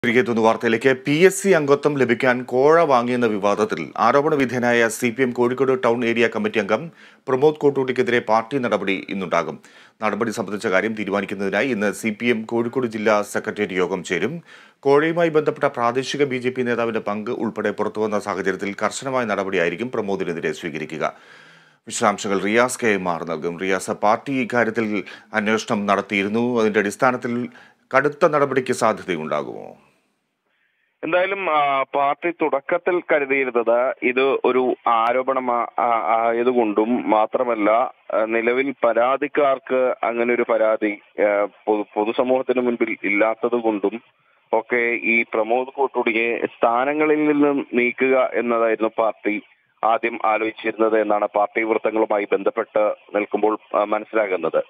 തിരികെത്തുന്ന വാർത്തയിലേക്ക് PSC അംഗത്വം ലഭിക്കാൻ കോഴ വാങ്ങിയെന്ന വിവാദത്തിൽ ആരോപണ വിധേയനായ CPM Kozhikode town area committee അംഗം പ്രമോദ് കോട്ടൂട്ടിക്കെതിരെ പാർട്ടി നടപടി ഇന്നുണ്ടാകും. നടപടി സംബന്ധിച്ച കാര്യം തീരുമാനിക്കുന്നതിനായി ഇന്ന് CPM കോഴിക്കോട് ജില്ലാ സെക്രട്ടേറിയറ്റ് യോഗം ചേരും. കോഴയുമായി ബന്ധപ്പെട്ട പ്രാദേശിക BJP നേതാവിന്റെ പങ്ക് ഉൾപ്പെടെ പുറത്തുവന്ന സാഹചര്യത്തിൽ കർശനമായ നടപടിയായിരിക്കും പ്രമോദിനെതിരെ സ്വീകരിക്കുക. വിശദാംശങ്ങൾ റിയാസ് KMR നൽകും. റിയാസ്, പാർട്ടി ഇക്കാര്യത്തിൽ അന്വേഷണം നടത്തിയിരുന്നു. അതിന്റെ അടിസ്ഥാനത്തിൽ കടുത്ത നടപടിക്ക് സാധ്യതയുണ്ടാകുമോ? എന്തായാലും പാർട്ടി തുടക്കത്തിൽ കരുതിയിരുന്നത് ഇത് ഒരു ആരോപണം ആയതുകൊണ്ടും മാത്രമല്ല, നിലവിൽ പരാതിക്കാർക്ക് അങ്ങനെ ഒരു പരാതി പൊതുസമൂഹത്തിന് മുൻപിൽ ഇല്ലാത്തത് കൊണ്ടും ഒക്കെ ഈ പ്രമോദ് കോട്ടൂടിയെ സ്ഥാനങ്ങളിൽ നിന്ന് നീക്കുക എന്നതായിരുന്നു പാർട്ടി ആദ്യം ആലോചിച്ചിരുന്നത് എന്നാണ് പാർട്ടി വൃത്തങ്ങളുമായി ബന്ധപ്പെട്ട് നിൽക്കുമ്പോൾ മനസ്സിലാകുന്നത്.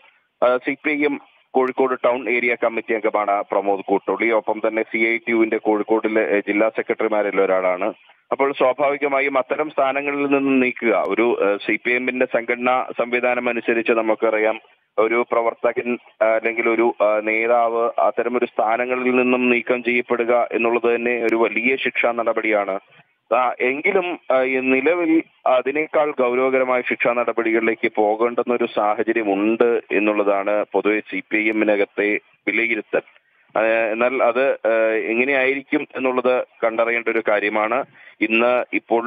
CPIM Kozhikode town area committee അംഗമാണ് പ്രമോദ് കോട്ടൂടി. ഒപ്പം തന്നെ CITUവിന്റെ കോഴിക്കോടിലെ ജില്ലാ സെക്രട്ടറിമാരിൽ ഒരാളാണ്. അപ്പോൾ സ്വാഭാവികമായും അത്തരം സ്ഥാനങ്ങളിൽ നിന്ന് നീക്കുക, ഒരു CPIMന്റെ സംഘടനാ സംവിധാനം അനുസരിച്ച് നമുക്കറിയാം, ഒരു പ്രവർത്തകൻ അല്ലെങ്കിൽ ഒരു നേതാവ് അത്തരമൊരു സ്ഥാനങ്ങളിൽ നിന്നും നീക്കം ചെയ്യപ്പെടുക എന്നുള്ളത് തന്നെ ഒരു വലിയ ശിക്ഷാ നടപടിയാണ്. എങ്കിലും നിലവിൽ അതിനേക്കാൾ ഗൗരവകരമായ ശിക്ഷാ നടപടികളിലേക്ക് പോകേണ്ടുന്ന ഒരു സാഹചര്യം ഉണ്ട് എന്നുള്ളതാണ് പൊതുവെ CPIMനകത്തെ വിലയിരുത്തൽ. എന്നാൽ അത് എങ്ങനെയായിരിക്കും എന്നുള്ളത് കണ്ടറിയേണ്ട ഒരു കാര്യമാണ്. ഇന്ന് ഇപ്പോൾ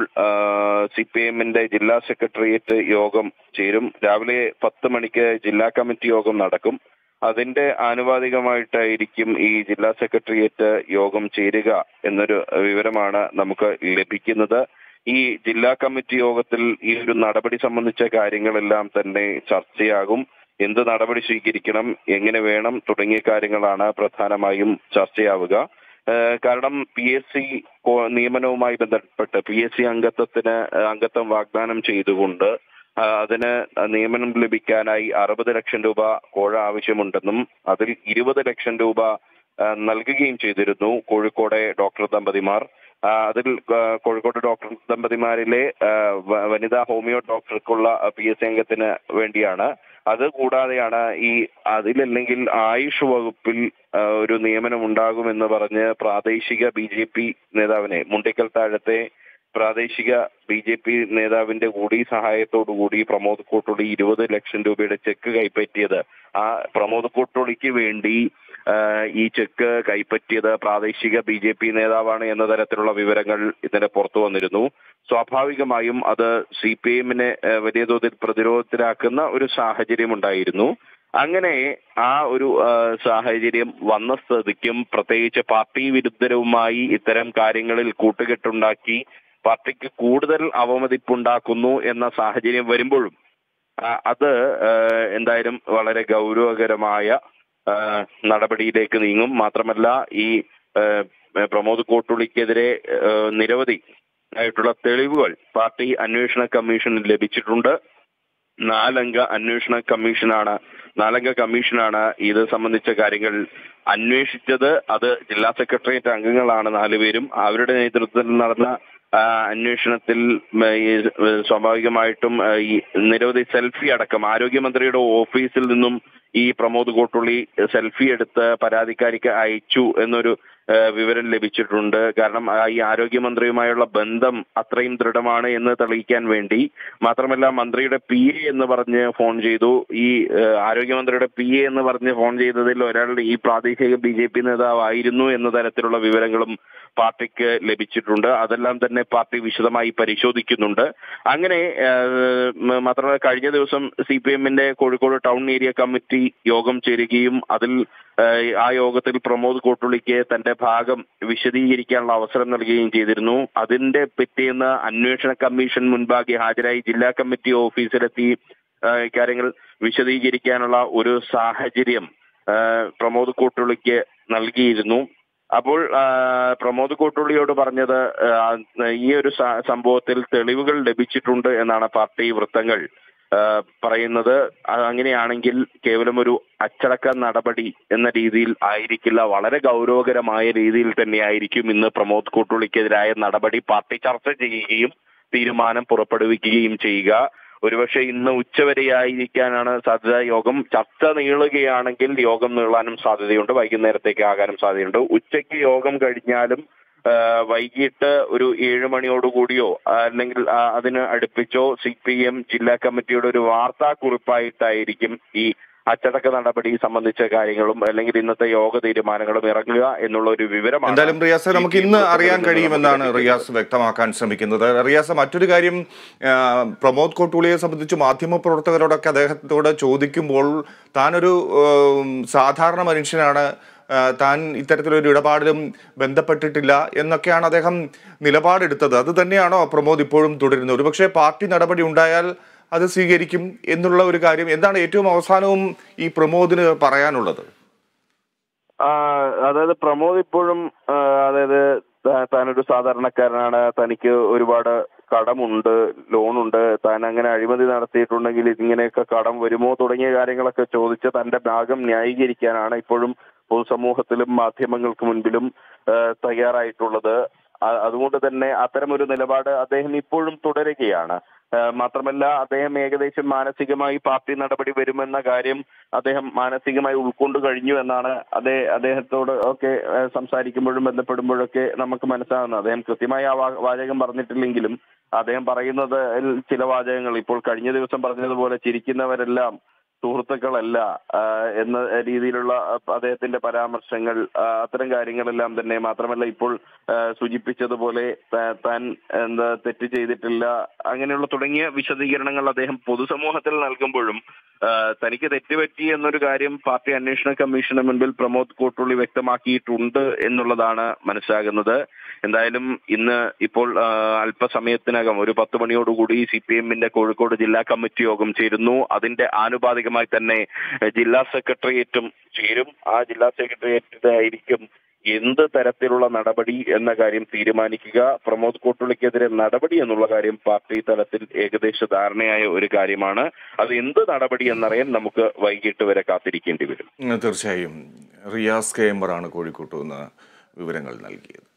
CPIMന്റെ ജില്ലാ സെക്രട്ടേറിയറ്റ് യോഗം ചേരും. രാവിലെ 10 മണിക്ക് ജില്ലാ കമ്മിറ്റി യോഗം നടക്കും. അതിന്റെ ആനുപാതികമായിട്ടായിരിക്കും ഈ ജില്ലാ സെക്രട്ടേറിയറ്റ് യോഗം ചേരുക എന്നൊരു വിവരമാണ് നമുക്ക് ലഭിക്കുന്നത്. ഈ ജില്ലാ കമ്മിറ്റി യോഗത്തിൽ ഈ ഒരു നടപടി സംബന്ധിച്ച കാര്യങ്ങളെല്ലാം തന്നെ ചർച്ചയാകും. എന്ത് നടപടി സ്വീകരിക്കണം, എങ്ങനെ വേണം തുടങ്ങിയ കാര്യങ്ങളാണ് പ്രധാനമായും ചർച്ചയാവുക. കാരണം PSC നിയമനവുമായി ബന്ധപ്പെട്ട് PSC അംഗത്വം വാഗ്ദാനം ചെയ്തുകൊണ്ട് അതിന് നിയമനം ലഭിക്കാനായി 60 ലക്ഷം രൂപ കോഴ ആവശ്യമുണ്ടെന്നും അതിൽ 20 ലക്ഷം രൂപ നൽകുകയും ചെയ്തിരുന്നു കോഴിക്കോടെ ഡോക്ടർ ദമ്പതിമാർ. അതിൽ കോഴിക്കോട് ഡോക്ടർ ദമ്പതിമാരിലെ വനിതാ ഹോമിയോ ഡോക്ടർക്കുള്ള PSC അംഗത്തിന് വേണ്ടിയാണ്. അത് കൂടാതെയാണ് അതിലല്ലെങ്കിൽ ആയുഷ് വകുപ്പിൽ ഒരു നിയമനം ഉണ്ടാകുമെന്ന് പറഞ്ഞ് പ്രാദേശിക BJP നേതാവിനെ, മുണ്ടിക്കൽ താഴത്തെ പ്രാദേശിക BJP നേതാവിന്റെ കൂടി സഹായത്തോടുകൂടി പ്രമോദ് കോട്ടൂടി 20 ലക്ഷം രൂപയുടെ ചെക്ക് കൈപ്പറ്റിയത്. ആ പ്രമോദ് കോട്ടൂടിക്ക് വേണ്ടി ഈ ചെക്ക് കൈപ്പറ്റിയത് പ്രാദേശിക BJP നേതാവാണ് എന്ന തരത്തിലുള്ള വിവരങ്ങൾ ഇന്നലെ പുറത്തു വന്നിരുന്നു. സ്വാഭാവികമായും അത് CPIMനെ വലിയ തോതിൽ പ്രതിരോധത്തിലാക്കുന്ന ഒരു സാഹചര്യം ഉണ്ടായിരുന്നു. അങ്ങനെ ആ ഒരു സാഹചര്യം വന്ന സ്ഥിതിക്കും പ്രത്യേകിച്ച് പാർട്ടി വിരുദ്ധരുമായി ഇത്തരം കാര്യങ്ങളിൽ കൂട്ടുകെട്ടുണ്ടാക്കി പാർട്ടിക്ക് കൂടുതൽ അവമതിപ്പുണ്ടാക്കുന്നു എന്ന സാഹചര്യം വരുമ്പോഴും അത് എന്തായാലും വളരെ ഗൗരവകരമായ നടപടിയിലേക്ക് നീങ്ങും. മാത്രമല്ല, ഈ പ്രമോദ് കോട്ടൂളിക്കെതിരെ നിരവധി ആയിട്ടുള്ള തെളിവുകൾ പാർട്ടി അന്വേഷണ കമ്മീഷന് ലഭിച്ചിട്ടുണ്ട്. 4 അംഗ അന്വേഷണ കമ്മീഷനാണ് ഇത് സംബന്ധിച്ച കാര്യങ്ങൾ അന്വേഷിച്ചത്. അത് ജില്ലാ സെക്രട്ടേറിയറ്റ് അംഗങ്ങളാണ് 4 പേരും. അവരുടെ നേതൃത്വത്തിൽ നടന്ന അന്വേഷണത്തിൽ സ്വാഭാവികമായിട്ടും ഈ നിരവധി സെൽഫി അടക്കം ആരോഗ്യമന്ത്രിയുടെ ഓഫീസിൽ നിന്നും ഈ പ്രമോദ് കോട്ടൂളി സെൽഫി എടുത്ത് പരാതിക്കാരിക്ക് അയച്ചു എന്നൊരു വിവരം ലഭിച്ചിട്ടുണ്ട്. കാരണം ഈ ആരോഗ്യമന്ത്രിയുമായുള്ള ബന്ധം അത്രയും ദൃഢമാണ് എന്ന് തെളിയിക്കാൻ വേണ്ടി. മാത്രമല്ല, മന്ത്രിയുടെ PA എന്ന് പറഞ്ഞ് ഫോൺ ചെയ്തു. ഈ ആരോഗ്യമന്ത്രിയുടെ PA എന്ന് പറഞ്ഞ് ഫോൺ ചെയ്തതിൽ ഒരാളുടെ ഈ പ്രാദേശിക BJP നേതാവായിരുന്നു എന്ന തരത്തിലുള്ള വിവരങ്ങളും പാർട്ടിക്ക് ലഭിച്ചിട്ടുണ്ട്. അതെല്ലാം തന്നെ പാർട്ടി വിശദമായി പരിശോധിക്കുന്നുണ്ട്. അങ്ങനെ മാത്രമല്ല, കഴിഞ്ഞ ദിവസം CPIMന്റെ കോഴിക്കോട് ടൗൺ ഏരിയ കമ്മിറ്റി യോഗം ചേരുകയും അതിൽ ആ യോഗത്തിൽ പ്രമോദ് കോട്ടൂളിക്ക് തന്റെ ഭാഗം വിശദീകരിക്കാനുള്ള അവസരം നൽകുകയും ചെയ്തിരുന്നു. അതിന്റെ പിറ്റേന്ന് അന്വേഷണ കമ്മീഷൻ മുൻപാകെ ഹാജരായി ജില്ലാ കമ്മിറ്റി ഓഫീസിലെത്തി ഇക്കാര്യങ്ങൾ വിശദീകരിക്കാനുള്ള ഒരു സാഹചര്യം പ്രമോദ് കോട്ടൂളിക്ക് നൽകിയിരുന്നു. അപ്പോൾ പ്രമോദ് കോട്ടൂളിയോട് പറഞ്ഞത് ഈ ഒരു സംഭവത്തിൽ തെളിവുകൾ ലഭിച്ചിട്ടുണ്ട് എന്നാണ് പാർട്ടി വൃത്തങ്ങൾ പറയുന്നത്. അങ്ങനെയാണെങ്കിൽ കേവലം ഒരു അച്ചടക്ക നടപടി എന്ന രീതിയിൽ ആയിരിക്കില്ല, വളരെ ഗൗരവകരമായ രീതിയിൽ തന്നെയായിരിക്കും ഇന്ന് പ്രമോദ് കോട്ടൂളിക്കെതിരായ നടപടി പാർട്ടി ചർച്ച ചെയ്യുകയും തീരുമാനം പുറപ്പെടുവിക്കുകയും ചെയ്യുക. ഒരുപക്ഷെ ഇന്ന് ഉച്ചവരെയായിരിക്കാനാണ് സാധ്യത. യോഗം ചർച്ച നീളുകയാണെങ്കിൽ യോഗം നീളാനും സാധ്യതയുണ്ട്, വൈകുന്നേരത്തേക്ക് ആകാനും സാധ്യതയുണ്ട്. ഉച്ചയ്ക്ക് യോഗം കഴിഞ്ഞാലും വൈകിട്ട് ഒരു 7 മണിയോടുകൂടിയോ അല്ലെങ്കിൽ അതിന് അടുപ്പിച്ചോ CPM ജില്ലാ കമ്മിറ്റിയുടെ ഒരു വാർത്താക്കുറിപ്പായിട്ടായിരിക്കും ഈ അച്ചടക്ക നടപടി സംബന്ധിച്ച കാര്യങ്ങളും അല്ലെങ്കിൽ ഇന്നത്തെ യോഗ തീരുമാനങ്ങളും ഇറങ്ങുക എന്നുള്ള ഒരു വിവരമാണ്. എന്തായാലും റിയാസ്, നമുക്ക് ഇന്ന് അറിയാൻ കഴിയുമെന്നാണ് റിയാസ് വ്യക്തമാക്കാൻ ശ്രമിക്കുന്നത്. റിയാസ്, മറ്റൊരു കാര്യം, പ്രമോദ് കോട്ടൂളിയെ സംബന്ധിച്ച് മാധ്യമപ്രവർത്തകരോടൊക്കെ അദ്ദേഹത്തോട് ചോദിക്കുമ്പോൾ താനൊരു സാധാരണ മനുഷ്യനാണ്, താൻ ഇത്തരത്തിലൊരു ഇടപാടിലും ബന്ധപ്പെട്ടിട്ടില്ല എന്നൊക്കെയാണ് അദ്ദേഹം നിലപാടെടുത്തത്. അത് തന്നെയാണോ പ്രമോദ് ഇപ്പോഴും തുടരുന്നത്? ഒരുപക്ഷെ പാർട്ടി നടപടി ഉണ്ടായാൽ അത് സ്വീകരിക്കും എന്നുള്ള ഒരു കാര്യം എന്താണ് ഏറ്റവും അവസാനവും ഈ പ്രമോദിന് പറയാനുള്ളത്? അതായത് പ്രമോദ് ഇപ്പോഴും അതായത് താനൊരു സാധാരണക്കാരനാണ്, തനിക്ക് ഒരുപാട് കടമുണ്ട്, ലോണുണ്ട്, താൻ അങ്ങനെ അഴിമതി നടത്തിയിട്ടുണ്ടെങ്കിൽ ഇങ്ങനെയൊക്കെ കടം വരുമോ തുടങ്ങിയ കാര്യങ്ങളൊക്കെ ചോദിച്ച് തന്റെ ഭാഗം ന്യായീകരിക്കാനാണ് ഇപ്പോഴും പൊതുസമൂഹത്തിലും മാധ്യമങ്ങൾക്ക് മുൻപിലും തയ്യാറായിട്ടുള്ളത്. അതുകൊണ്ട് തന്നെ അത്തരമൊരു നിലപാട് അദ്ദേഹം ഇപ്പോഴും തുടരുകയാണ്. മാത്രമല്ല, അദ്ദേഹം ഏകദേശം മാനസികമായി പാർട്ടി നടപടി വരുമെന്ന കാര്യം അദ്ദേഹം മാനസികമായി ഉൾക്കൊണ്ടു കഴിഞ്ഞു എന്നാണ് അദ്ദേഹത്തോട് ഒക്കെ സംസാരിക്കുമ്പോഴും ബന്ധപ്പെടുമ്പോഴൊക്കെ നമുക്ക് മനസ്സിലാകുന്നത്. അദ്ദേഹം കൃത്യമായി ആ വാചകം പറഞ്ഞിട്ടില്ലെങ്കിലും അദ്ദേഹം പറയുന്നത് ചില വാചകങ്ങൾ ഇപ്പോൾ കഴിഞ്ഞ ദിവസം പറഞ്ഞതുപോലെ ചിരിക്കുന്നവരെല്ലാം സുഹൃത്തുക്കളല്ല എന്ന രീതിയിലുള്ള അദ്ദേഹത്തിന്റെ പരാമർശങ്ങൾ, അത്തരം കാര്യങ്ങളെല്ലാം തന്നെ. മാത്രമല്ല, ഇപ്പോൾ സൂചിപ്പിച്ചതുപോലെ താൻ തെറ്റ് ചെയ്തിട്ടില്ല അങ്ങനെയുള്ള തുടങ്ങിയ വിശദീകരണങ്ങൾ അദ്ദേഹം പൊതുസമൂഹത്തിൽ നൽകുമ്പോഴും തനിക്ക് തെറ്റുപറ്റി എന്നൊരു കാര്യം പാർട്ടി അന്വേഷണ കമ്മീഷന് മുൻപിൽ പ്രമോദ് കോട്ടൂളി വ്യക്തമാക്കിയിട്ടുണ്ട് എന്നുള്ളതാണ് മനസ്സിലാകുന്നത്. എന്തായാലും ഇന്ന് ഇപ്പോൾ അല്പസമയത്തിനകം ഒരു 10 മണിയോടുകൂടി CPM-ന്റെ കോഴിക്കോട് ജില്ലാ കമ്മിറ്റി യോഗം ചേരുന്നു. അതിന്റെ ആനുപാതികമായി തന്നെ ജില്ലാ സെക്രട്ടേറിയറ്റും ചേരും. ആ ജില്ലാ സെക്രട്ടേറിയറ്റിലായിരിക്കും എന്ത് തരത്തിലുള്ള നടപടി എന്ന കാര്യം തീരുമാനിക്കുക. പ്രമോദ് കോട്ടൂളിക്കെതിരെ നടപടി എന്നുള്ള കാര്യം പാർട്ടി തലത്തിൽ ഏകദേശ ധാരണയായ ഒരു കാര്യമാണ്. അത് എന്ത് നടപടി എന്നറിയാൻ നമുക്ക് വൈകിട്ട് വരെ കാത്തിരിക്കേണ്ടി വരും. തീർച്ചയായും. റിയാസ് KM ആണ് കോഴിക്കോട്ട് നിന്ന് വിവരങ്ങൾ നൽകിയത്.